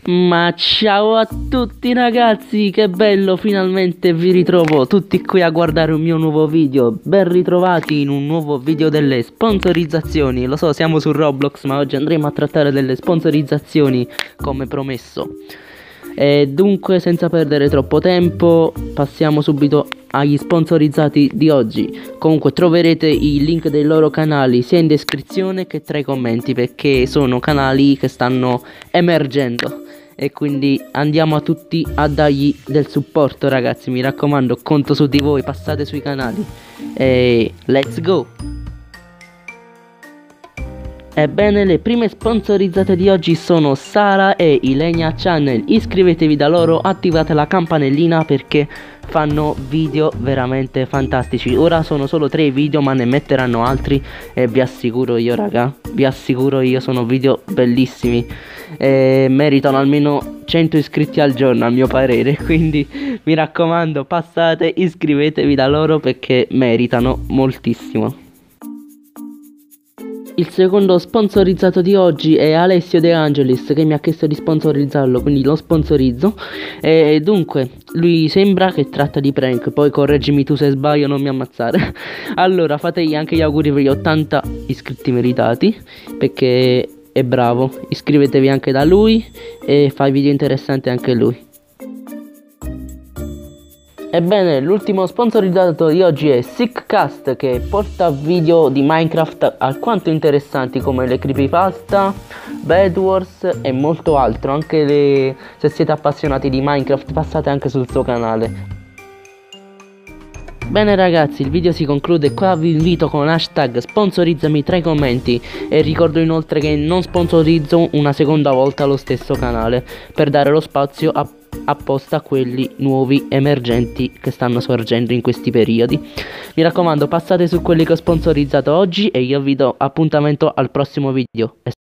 Ma ciao a tutti ragazzi, che bello, finalmente vi ritrovo tutti qui a guardare un mio nuovo video. Ben ritrovati in un nuovo video delle sponsorizzazioni. Lo so, siamo su Roblox, ma oggi andremo a trattare delle sponsorizzazioni come promesso. E dunque, senza perdere troppo tempo, passiamo subito agli sponsorizzati di oggi. Comunque troverete i link dei loro canali sia in descrizione che tra i commenti, perché sono canali che stanno emergendo. E quindi andiamo a tutti a dargli del supporto, ragazzi, mi raccomando, conto su di voi, passate sui canali e let's go. Ebbene, le prime sponsorizzate di oggi sono Sara e Ilenia Channel. Iscrivetevi da loro, attivate la campanellina perché fanno video veramente fantastici. Ora sono solo 3 video, ma ne metteranno altri e vi assicuro io, raga, vi assicuro io, sono video bellissimi e meritano almeno 100 iscritti al giorno, a mio parere. Quindi mi raccomando, passate, iscrivetevi da loro perché meritano moltissimo. Il secondo sponsorizzato di oggi è Alessio De Angelis, che mi ha chiesto di sponsorizzarlo, quindi lo sponsorizzo. E dunque, lui sembra che tratta di prank, poi correggimi tu se sbaglio, non mi ammazzare. Allora, fategli anche gli auguri per gli 80 iscritti meritati, perché è bravo. Iscrivetevi anche da lui e fa video interessanti anche lui. Ebbene, l'ultimo sponsorizzato di oggi è Sickcast, che porta video di Minecraft alquanto interessanti come le creepypasta, Bed Wars e molto altro. Anche se siete appassionati di Minecraft, passate anche sul suo canale. Bene ragazzi, il video si conclude qua, vi invito con hashtag sponsorizzami tra i commenti e ricordo inoltre che non sponsorizzo una seconda volta lo stesso canale per dare lo spazio apposta a quelli nuovi emergenti che stanno sorgendo in questi periodi. Mi raccomando, passate su quelli che ho sponsorizzato oggi e io vi do appuntamento al prossimo video.